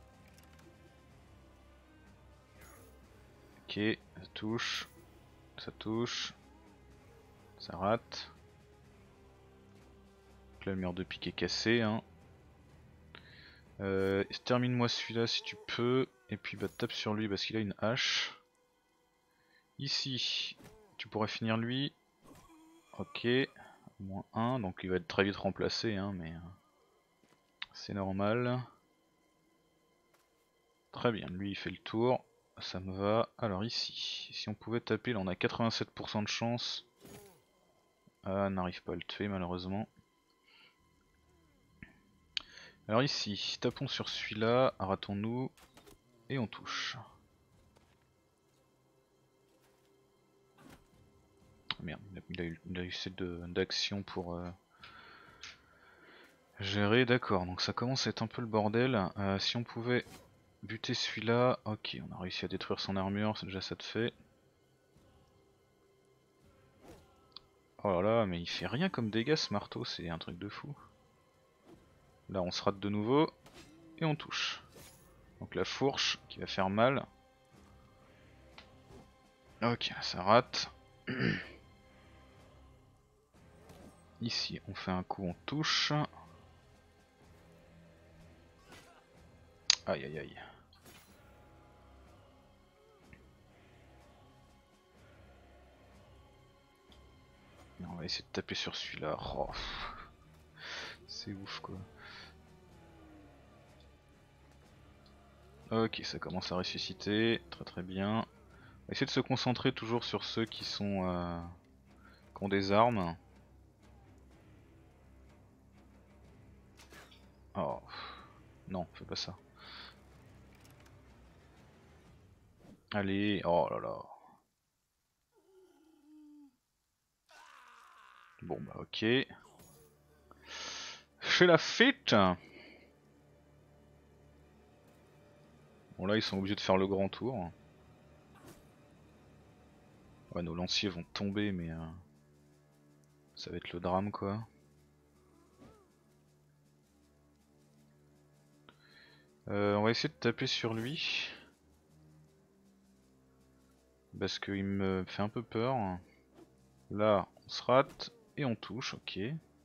Ok, ça touche, ça touche, ça rate. Donc là le mur de pique est cassé hein. Euh, termine-moi celui-là si tu peux, et puis bah tape sur lui parce qu'il a une hache. Ici, tu pourrais finir lui. Ok, moins un, donc il va être très vite remplacé, hein, mais euh, c'est normal. Très bien, lui il fait le tour, ça me va. Alors ici, si on pouvait taper, là on a quatre-vingt-sept pour cent de chance. Ah, n'arrive pas à le tuer malheureusement. Alors ici, tapons sur celui-là, ratons-nous, et on touche. Merde, il a eu, il a eu assez d'action pour euh, gérer, d'accord, donc ça commence à être un peu le bordel. Euh, si on pouvait buter celui-là, ok, on a réussi à détruire son armure, c'est déjà ça de fait. Oh là là, mais il fait rien comme dégâts ce marteau, c'est un truc de fou. Là on se rate de nouveau, et on touche. Donc la fourche qui va faire mal. Ok, ça rate. Ici on fait un coup, on touche. Aïe aïe aïe. On va essayer de taper sur celui-là. Oh. C'est ouf quoi. Ok, ça commence à ressusciter, très très bien. On va essayer de se concentrer toujours sur ceux qui sont euh, qui ont des armes. Oh non, fais pas ça. Allez, oh là là. Bon bah ok. Fais la fête. Bon là ils sont obligés de faire le grand tour. Ouais, nos lanciers vont tomber mais euh, ça va être le drame quoi. Euh, on va essayer de taper sur lui. Parce qu'il me fait un peu peur. Là on se rate et on touche, ok.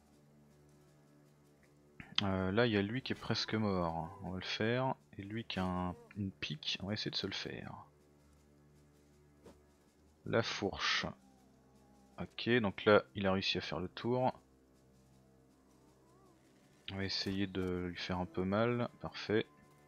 Euh, là il y a lui qui est presque mort, on va le faire. Et lui qui a un, une pique, on va essayer de se le faire. La fourche. Ok, donc là il a réussi à faire le tour. On va essayer de lui faire un peu mal, parfait.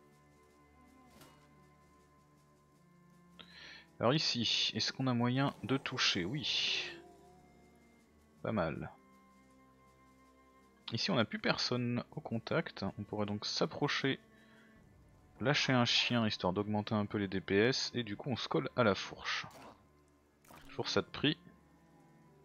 Alors ici, est-ce qu'on a moyen de toucher? Oui. Pas mal. Ici on n'a plus personne au contact, on pourrait donc s'approcher, lâcher un chien histoire d'augmenter un peu les D P S, et du coup on se colle à la fourche. Toujours ça de prix.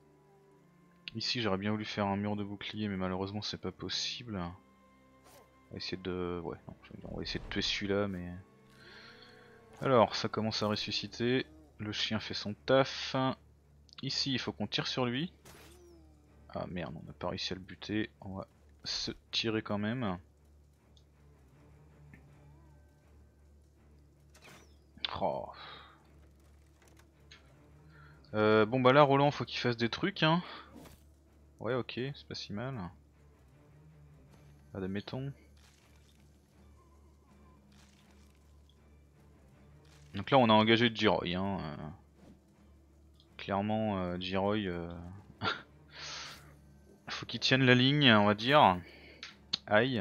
Ici j'aurais bien voulu faire un mur de bouclier mais malheureusement c'est pas possible. On va essayer de... Ouais, non, on va essayer de tuer celui-là mais... Alors ça commence à ressusciter. Le chien fait son taf. Ici il faut qu'on tire sur lui. Ah merde, on n'a pas réussi à le buter. On va se tirer quand même. Oh. Euh, bon bah là Roland faut qu'il fasse des trucs hein. Ouais ok, c'est pas si mal. Admettons. Donc là on a engagé Jiroy hein. Euh, clairement euh, Jiroy euh... faut qu'il tienne la ligne on va dire. Aïe.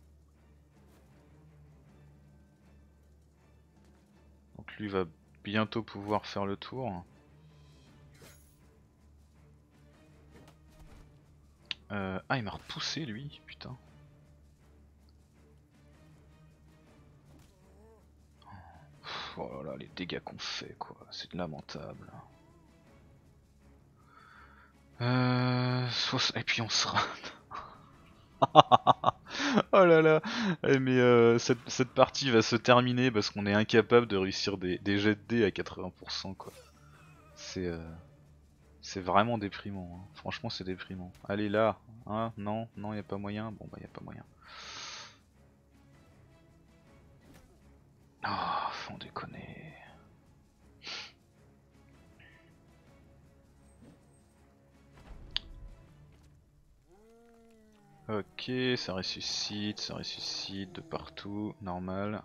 Donc lui va bientôt pouvoir faire le tour. Euh... Ah il m'a repoussé lui, putain. Oh là là les dégâts qu'on fait quoi, c'est lamentable. Euh... Et puis on sera... Oh là là. Eh, mais euh, cette, cette partie va se terminer parce qu'on est incapable de réussir des, des jets de dés à quatre-vingts pour cent quoi. C'est euh, c'est vraiment déprimant, hein. Franchement c'est déprimant. Allez là, hein, non, non y a pas moyen, bon bah y a pas moyen. Oh, faut déconner. Ok, ça ressuscite, ça ressuscite de partout, normal.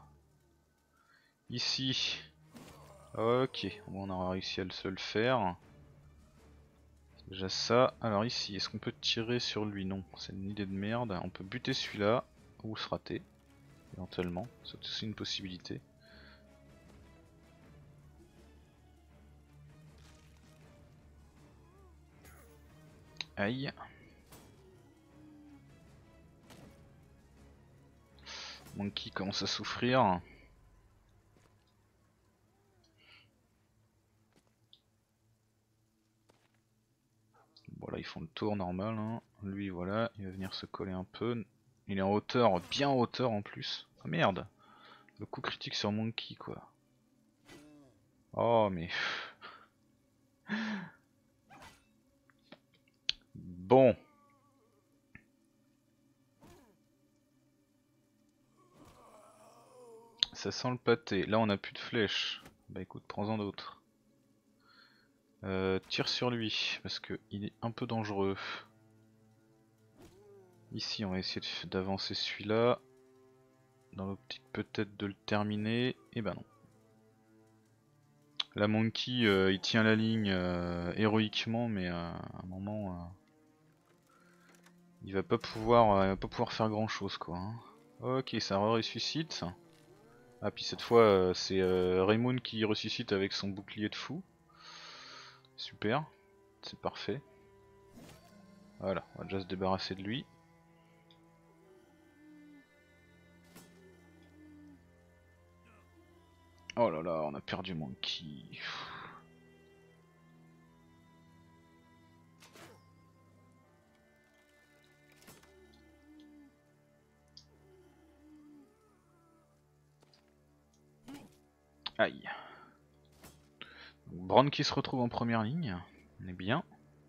Ici, ok, bon, on aura réussi à se le faire. Déjà ça. Alors ici, est-ce qu'on peut tirer sur lui? Non, c'est une idée de merde. On peut buter celui-là, ou se rater, éventuellement. C'est aussi une possibilité. Aïe. Monkey commence à souffrir. Bon là ils font le tour normal hein. Lui voilà, il va venir se coller un peu. Il est en hauteur, bien en hauteur en plus. Ah merde. Le coup critique sur Monkey quoi. Oh mais... Bon. Ça sent le pâté. Là on a plus de flèches. Bah écoute, prends-en d'autres. Euh, tire sur lui, parce que il est un peu dangereux. Ici on va essayer d'avancer celui-là. Dans l'optique peut-être de le terminer. Et ben non. La Monkey euh, il tient la ligne euh, héroïquement mais euh, à un moment... Euh, il va pas pouvoir, euh, il va pas pouvoir faire grand chose quoi. Hein. Ok, ça ressuscite. Ah puis cette fois euh, c'est euh, Raymond qui ressuscite avec son bouclier de fou. Super, c'est parfait. Voilà, on va déjà se débarrasser de lui. Oh là là, on a perdu Monkey. Aïe. Brown qui se retrouve en première ligne, on est bien.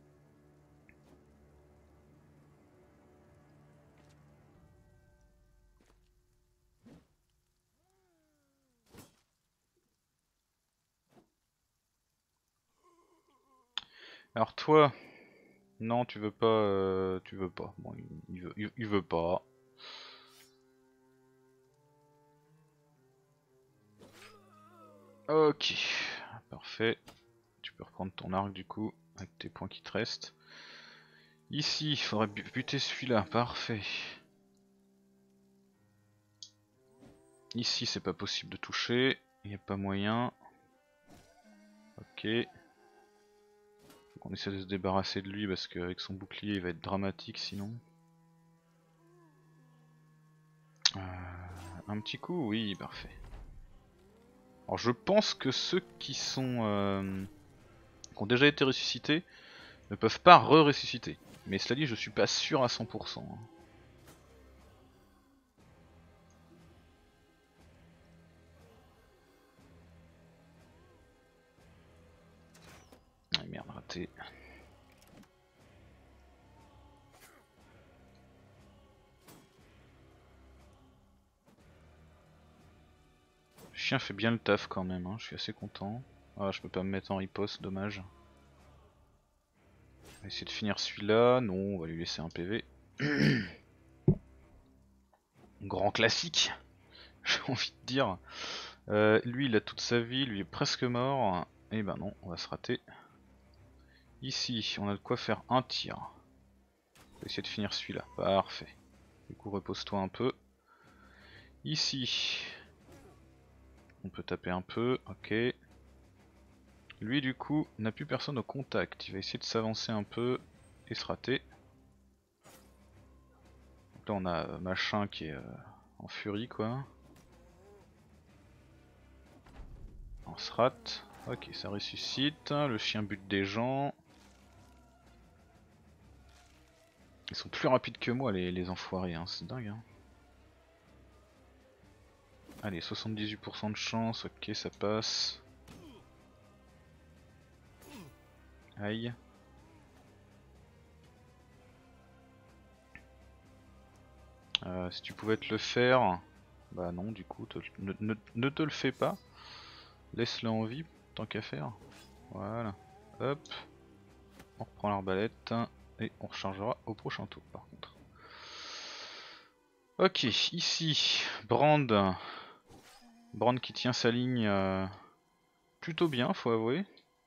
Alors toi, non tu veux pas, euh, tu veux pas. Bon, il, il veut, il, il veut pas. Ok, parfait. Tu peux reprendre ton arc du coup, avec tes points qui te restent. Ici, il faudrait buter celui-là, parfait. Ici, c'est pas possible de toucher, il n'y a pas moyen. Ok. Faut qu'on essaie de se débarrasser de lui parce qu'avec son bouclier, il va être dramatique sinon. Euh, un petit coup, oui, parfait. Alors je pense que ceux qui sont... Euh, qui ont déjà été ressuscités ne peuvent pas re-ressusciter. Mais cela dit, je suis pas sûr à cent pour cent. Ah merde, raté. Le chien fait bien le taf quand même, hein. Je suis assez content. Ah, je peux pas me mettre en riposte, dommage. On va essayer de finir celui-là. Non, on va lui laisser un P V. Grand classique, j'ai envie de dire. Euh, lui, il a toute sa vie, lui est presque mort. Et ben non, on va se rater. Ici, on a de quoi faire un tir. On va essayer de finir celui-là. Parfait. Du coup, repose-toi un peu. Ici, on peut taper un peu. Ok. Lui, du coup, n'a plus personne au contact. Il va essayer de s'avancer un peu et se rater. Donc là, on a machin qui est euh, en furie, quoi. On se rate. Ok, ça ressuscite. Le chien bute des gens. Ils sont plus rapides que moi, les, les enfoirés, hein. C'est dingue. Hein. Allez, soixante-dix-huit pour cent de chance. Ok, ça passe. Aïe. Euh, si tu pouvais te le faire. Bah non, du coup, te, ne, ne, ne te le fais pas. Laisse-le en vie, tant qu'à faire. Voilà. Hop. On reprend l'arbalète. Et on rechargera au prochain tour par contre. Ok, ici, Brand. Brand qui tient sa ligne euh, plutôt bien, faut avouer.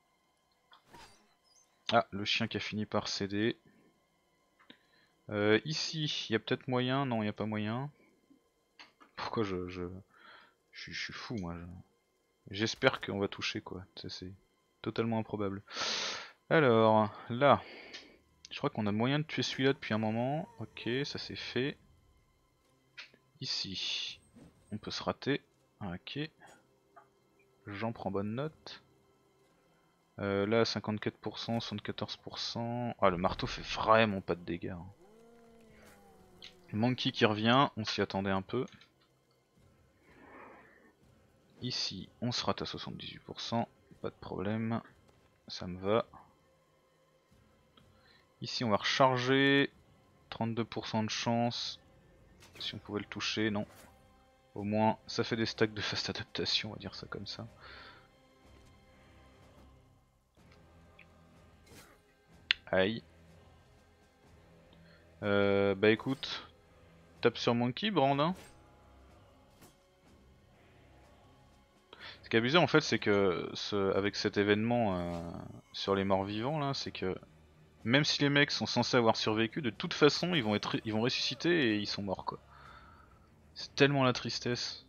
Ah, le chien qui a fini par céder. Euh, ici, il y a peut-être moyen. Non, il n'y a pas moyen. Pourquoi je... Je, je, je suis fou, moi. J'espère qu'on va toucher, quoi. C'est totalement improbable. Alors, là. Je crois qu'on a moyen de tuer celui-là depuis un moment. Ok, ça c'est fait. Ici, on peut se rater. Ok. J'en prends bonne note. Euh, là, cinquante-quatre pour cent, soixante-quatorze pour cent. Ah, le marteau fait vraiment pas de dégâts. Hein. Le monkey qui revient, on s'y attendait un peu. Ici, on se rate à soixante-dix-huit pour cent, pas de problème. Ça me va. Ici, on va recharger. trente-deux pour cent de chance. Si on pouvait le toucher, non. Au moins, ça fait des stacks de fast adaptation, on va dire ça comme ça. Aïe. Euh, bah écoute, tape sur Monkey, Brandin. Ce qui est abusé en fait, c'est que ce, avec cet événement euh, sur les morts vivants là, c'est que même si les mecs sont censés avoir survécu, de toute façon ils vont être, ils vont ressusciter et ils sont morts quoi. C'est tellement la tristesse.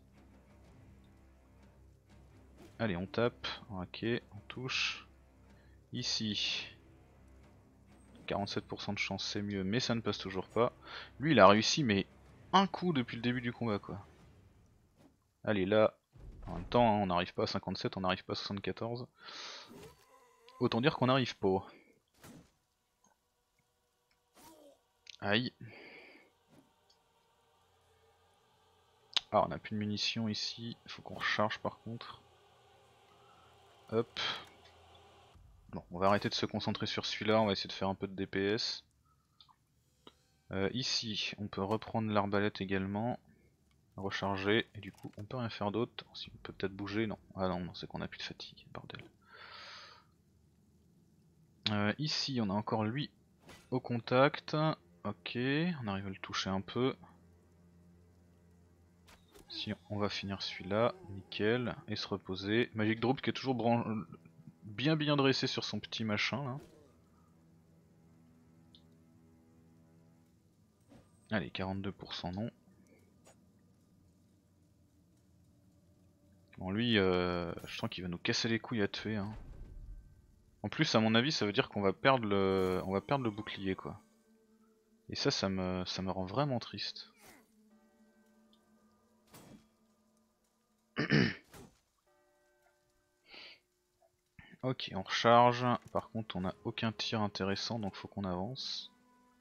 Allez, on tape. Ok, on touche. Ici, quarante-sept pour cent de chance, c'est mieux, mais ça ne passe toujours pas. Lui, il a réussi, mais un coup depuis le début du combat quoi. Allez, là, en même temps, hein, on n'arrive pas à cinquante-sept, on n'arrive pas à soixante-quatorze. Autant dire qu'on n'arrive pas. Aïe. Ah, on a plus de munitions ici, il faut qu'on recharge par contre. Hop. Bon, on va arrêter de se concentrer sur celui-là, on va essayer de faire un peu de D P S. Euh, ici, on peut reprendre l'arbalète également. Recharger, et du coup, on peut rien faire d'autre. Si on peut peut-être bouger, non. Ah non, non c'est qu'on a plus de fatigue, bordel. Euh, ici, on a encore lui au contact. Ok, on arrive à le toucher un peu. Si on va finir celui-là, nickel, et se reposer. Magic Drop qui est toujours bran... bien bien dressé sur son petit machin là. Allez, quarante-deux pour cent non. Bon lui, euh, je sens qu'il va nous casser les couilles à tuer. Hein. En plus, à mon avis, ça veut dire qu'on va perdre le, on va perdre le bouclier quoi. Et ça, ça me, ça me rend vraiment triste. Ok, on recharge. Par contre, on a aucun tir intéressant, donc faut qu'on avance.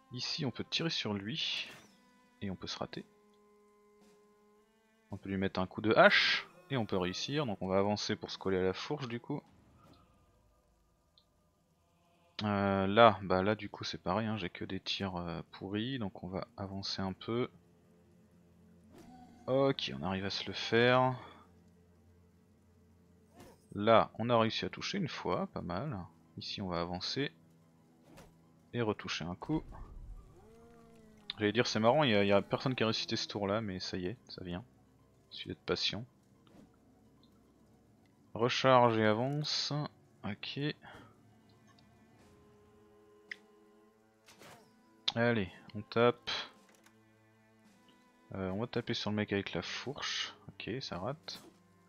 Ici on peut tirer sur lui et on peut se rater. On peut lui mettre un coup de hache et on peut réussir, donc on va avancer pour se coller à la fourche du coup. Euh, là, bah là du coup c'est pareil, hein, j'ai que des tirs euh, pourris, donc on va avancer un peu. Ok, on arrive à se le faire. Là, on a réussi à toucher une fois, pas mal. Ici on va avancer et retoucher un coup. J'allais dire c'est marrant, il y, y a personne qui a récité ce tour là, mais ça y est, ça vient. Il suffit d'être patient. Recharge et avance. Ok. Allez, on tape. Euh, on va taper sur le mec avec la fourche. Ok, ça rate.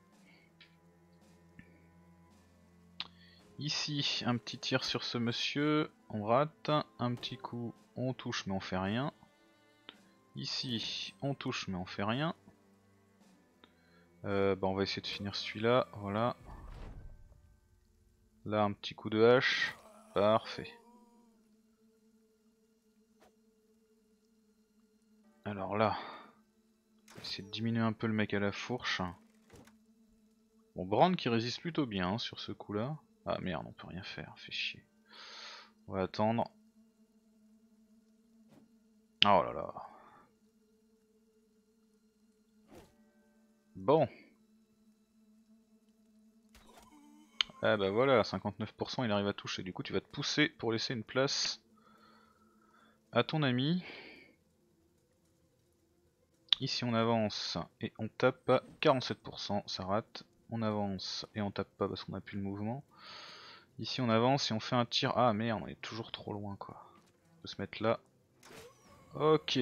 Ici, un petit tir sur ce monsieur. On rate. Un petit coup, on touche mais on fait rien. Ici, on touche mais on fait rien. Euh, bah on va essayer de finir celui-là. Voilà. Là, un petit coup de hache. Parfait. Alors là, on va essayer de diminuer un peu le mec à la fourche. Bon, Brand qui résiste plutôt bien hein, sur ce coup là. Ah merde, on peut rien faire, fait chier. On va attendre. Oh là là. Bon. Ah bah voilà, cinquante-neuf pour cent il arrive à toucher. Du coup tu vas te pousser pour laisser une place à ton ami. Ici on avance et on tape à quarante-sept pour cent, ça rate. On avance et on tape pas parce qu'on a plus le mouvement. Ici on avance et on fait un tir. Ah merde, on est toujours trop loin quoi. On peut se mettre là. Ok.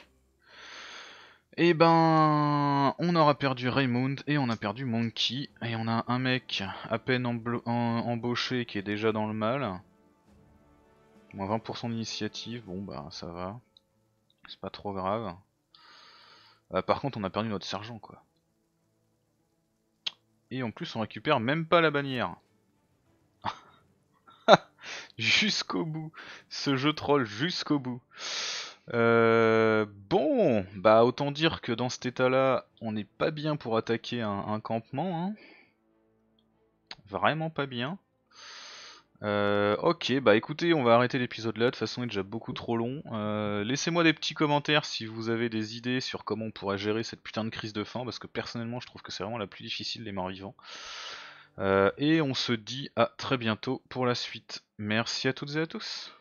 Et ben, on aura perdu Raymond et on a perdu Monkey. Et on a un mec à peine emblo- en- embauché qui est déjà dans le mal. Moins vingt pour cent d'initiative, bon bah ça va. C'est pas trop grave. Euh, par contre on a perdu notre sergent quoi. Et en plus on récupère même pas la bannière. Jusqu'au bout. Ce jeu troll jusqu'au bout. Euh, bon, bah autant dire que dans cet état là, on n'est pas bien pour attaquer un, un campement. Hein. Vraiment pas bien. Euh, ok, bah écoutez, on va arrêter l'épisode là, de toute façon il est déjà beaucoup trop long. Euh, Laissez-moi des petits commentaires si vous avez des idées sur comment on pourrait gérer cette putain de crise de faim, parce que personnellement je trouve que c'est vraiment la plus difficile des morts vivants. Euh, et on se dit à très bientôt pour la suite. Merci à toutes et à tous.